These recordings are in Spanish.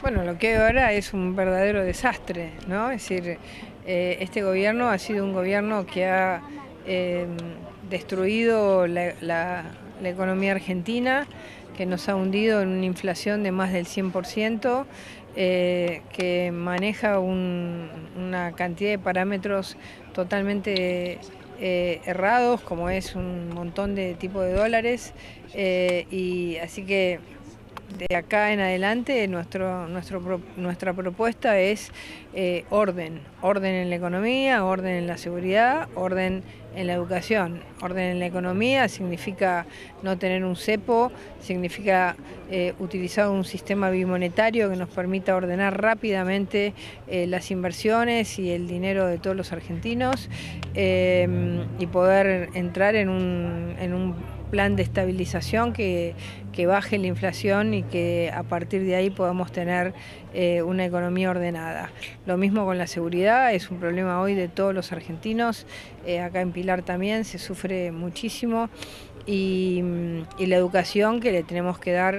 Bueno, lo que hay ahora es un verdadero desastre, ¿no? Es decir, este gobierno ha sido un gobierno que ha eh, destruido la economía argentina, que nos ha hundido en una inflación de más del 100%, que maneja una cantidad de parámetros totalmente errados, como es un montón de tipos de dólares, y así que de acá en adelante nuestra propuesta es orden en la economía, orden en la seguridad, orden en la educación. Orden en la economía significa no tener un cepo, significa utilizar un sistema bimonetario que nos permita ordenar rápidamente las inversiones y el dinero de todos los argentinos, y poder entrar en un plan de estabilización que baje la inflación y que a partir de ahí podamos tener una economía ordenada. Lo mismo con la seguridad, es un problema hoy de todos los argentinos, acá en Pilar también se sufre muchísimo, y la educación, que le tenemos que dar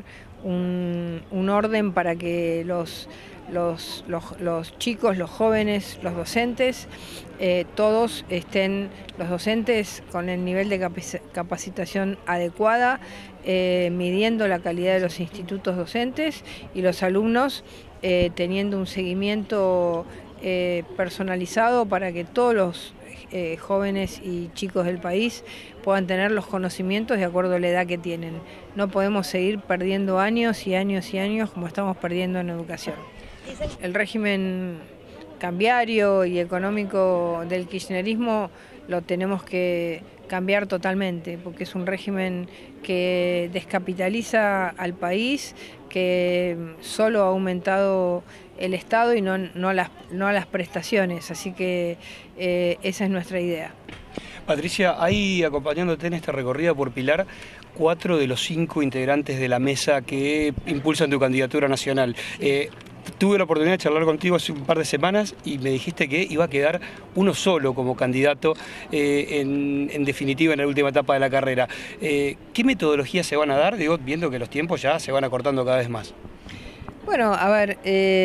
un orden para que los chicos, los jóvenes, los docentes, todos estén, los docentes con el nivel de capacitación adecuada, midiendo la calidad de los institutos docentes, y los alumnos teniendo un seguimiento personalizado para que todos los jóvenes y chicos del país puedan tener los conocimientos de acuerdo a la edad que tienen. No podemos seguir perdiendo años y años y años como estamos perdiendo en educación. El régimen cambiario y económico del kirchnerismo lo tenemos que cambiar totalmente, porque es un régimen que descapitaliza al país, que solo ha aumentado el Estado y no las prestaciones, así que esa es nuestra idea. Patricia, ahí acompañándote en esta recorrida por Pilar, 4 de los 5 integrantes de la mesa que impulsan tu candidatura nacional. Tuve la oportunidad de charlar contigo hace un par de semanas y me dijiste que iba a quedar uno solo como candidato, en definitiva, en la última etapa de la carrera. ¿Qué metodologías se van a dar? Digo, viendo que los tiempos ya se van acortando cada vez más. Bueno, a ver,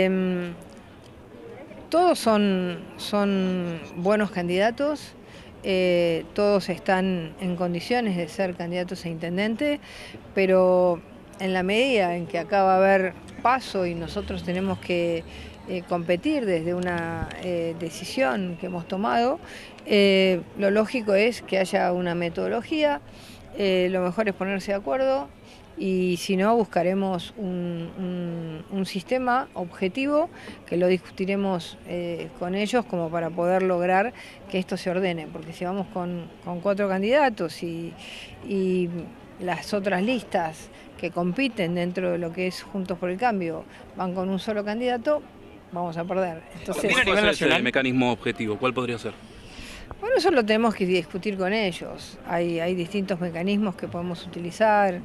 todos son buenos candidatos. Todos están en condiciones de ser candidatos a intendente, pero en la medida en que acá va a haber paso y nosotros tenemos que competir desde una decisión que hemos tomado, lo lógico es que haya una metodología, lo mejor es ponerse de acuerdo, y si no, buscaremos un sistema objetivo que lo discutiremos con ellos como para poder lograr que esto se ordene, porque si vamos con 4 candidatos y las otras listas que compiten dentro de lo que es Juntos por el Cambio van con un solo candidato, vamos a perder. Entonces, ¿Cuál es el mecanismo objetivo? ¿Cuál podría ser? bueno, eso lo tenemos que discutir con ellos. Hay distintos mecanismos que podemos utilizar,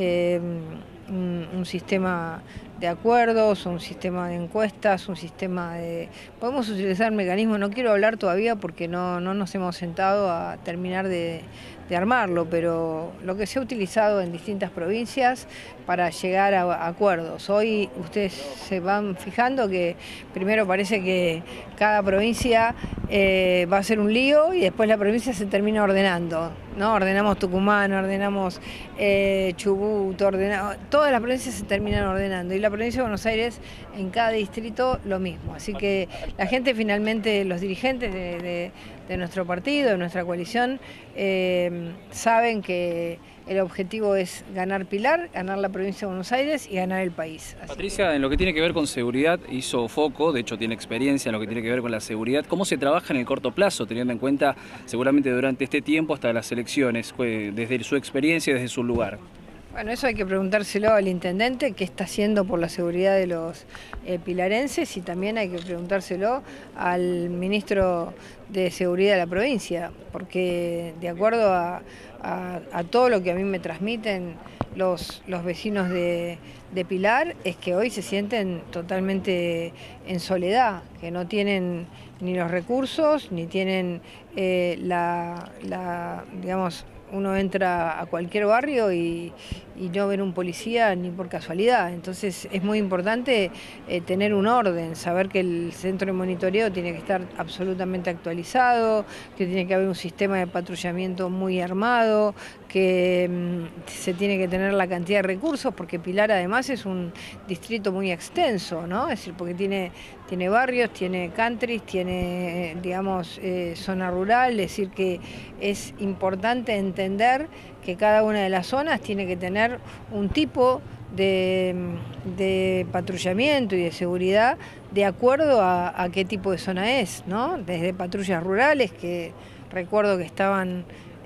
un sistema de acuerdos, un sistema de encuestas, un sistema de... Podemos utilizar mecanismos, no quiero hablar todavía porque no nos hemos sentado a terminar de armarlo, pero lo que se ha utilizado en distintas provincias para llegar a acuerdos. Hoy ustedes se van fijando que primero parece que cada provincia va a ser un lío y después la provincia se termina ordenando, ¿no? Ordenamos Tucumán, ordenamos Chubut, todas las provincias se terminan ordenando, y la provincia de Buenos Aires en cada distrito lo mismo. Así que la gente finalmente, los dirigentes de nuestro partido, de nuestra coalición, saben que el objetivo es ganar Pilar, ganar la provincia de Buenos Aires y ganar el país. Así Patricia, en lo que tiene que ver con seguridad, hizo foco, de hecho tiene experiencia en lo que tiene que ver con la seguridad. ¿Cómo se trabaja en el corto plazo, teniendo en cuenta seguramente durante este tiempo hasta las elecciones, desde su experiencia y desde su lugar? Bueno, eso hay que preguntárselo al intendente, qué está haciendo por la seguridad de los pilarenses, y también hay que preguntárselo al ministro de Seguridad de la provincia, porque de acuerdo a todo lo que a mí me transmiten los vecinos de Pilar, es que hoy se sienten totalmente en soledad, que no tienen ni los recursos, ni tienen digamos, uno entra a cualquier barrio y no ver un policía ni por casualidad. Entonces es muy importante tener un orden, saber que el centro de monitoreo tiene que estar absolutamente actualizado, que tiene que haber un sistema de patrullamiento muy armado, que se tiene que tener la cantidad de recursos, porque Pilar además es un distrito muy extenso, ¿no? Es decir, porque tiene barrios, tiene countries, tiene, digamos, zona rural, es decir, que es importante entender que cada una de las zonas tiene que tener un tipo de patrullamiento y de seguridad de acuerdo a qué tipo de zona es, ¿no? Desde patrullas rurales, que recuerdo que estaban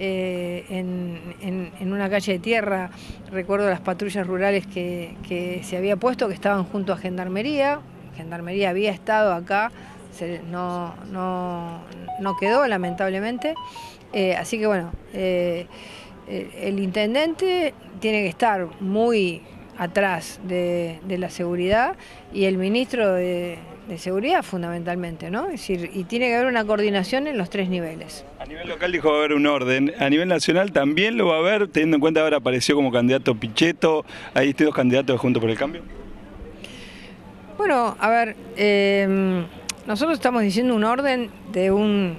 en una calle de tierra, recuerdo las patrullas rurales que se había puesto, que estaban junto a Gendarmería. Gendarmería había estado acá, no quedó lamentablemente, así que bueno, el intendente tiene que estar muy atrás de la seguridad y el ministro de seguridad fundamentalmente, ¿no? Es decir, y tiene que haber una coordinación en los 3 niveles. A nivel local dijo va a haber un orden, a nivel nacional también lo va a haber, teniendo en cuenta ahora apareció como candidato Pichetto, hay distintos candidatos de Juntos por el Cambio. Bueno, a ver, nosotros estamos diciendo un orden de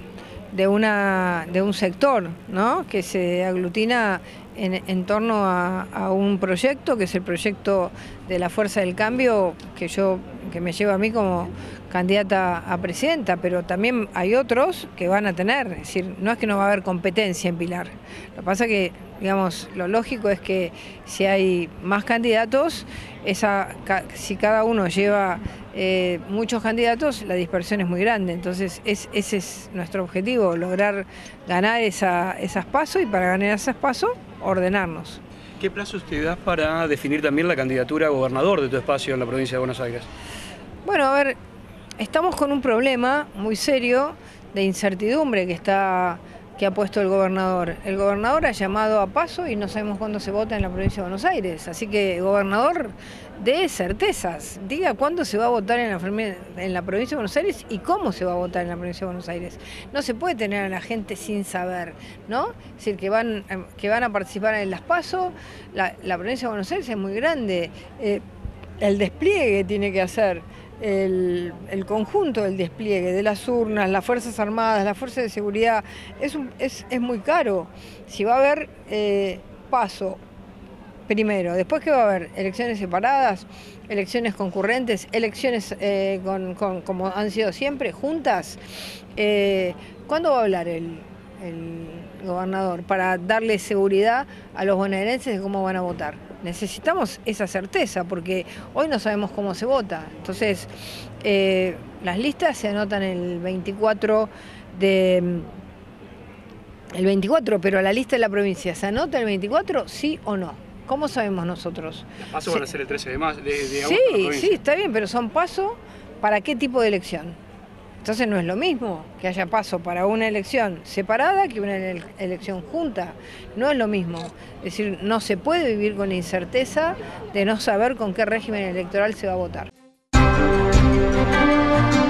un sector, ¿no? Que se aglutina en torno a un proyecto, que es el proyecto de la Fuerza del Cambio, que me lleva a mí como candidata a presidenta, pero también hay otros que van a tener, es decir, no es que no va a haber competencia en Pilar. Lo que pasa que, digamos, lo lógico es que si hay más candidatos, si cada uno lleva muchos candidatos, la dispersión es muy grande. Entonces ese es nuestro objetivo, lograr ganar esas PASO, y para ganar esas PASO, ordenarnos. ¿Qué plazo usted da para definir también la candidatura a gobernador de tu espacio en la provincia de Buenos Aires? Bueno, a ver, estamos con un problema muy serio de incertidumbre que ha puesto el gobernador. El gobernador ha llamado a PASO y no sabemos cuándo se vota en la provincia de Buenos Aires. Así que, gobernador, dé certezas. Diga cuándo se va a votar en la provincia de Buenos Aires y cómo se va a votar en la provincia de Buenos Aires. No se puede tener a la gente sin saber, ¿no? Es decir, que van a participar en las PASO. La provincia de Buenos Aires es muy grande. El despliegue tiene que hacer el conjunto del despliegue de las urnas, las Fuerzas Armadas, las Fuerzas de Seguridad, es muy caro. Si va a haber PASO primero, después que va a haber elecciones separadas, elecciones concurrentes, elecciones como han sido siempre, juntas, ¿cuándo va a hablar el gobernador para darle seguridad a los bonaerenses de cómo van a votar? Necesitamos esa certeza, porque hoy no sabemos cómo se vota. Entonces, las listas se anotan el 24, pero la lista de la provincia, ¿se anota el 24, sí o no? ¿Cómo sabemos nosotros? Las PASO van a ser el 13 de agosto. Sí, está bien, pero son PASO ¿para qué tipo de elección? Entonces no es lo mismo que haya PASO para una elección separada que una elección junta. No es lo mismo. Es decir, no se puede vivir con la incerteza de no saber con qué régimen electoral se va a votar.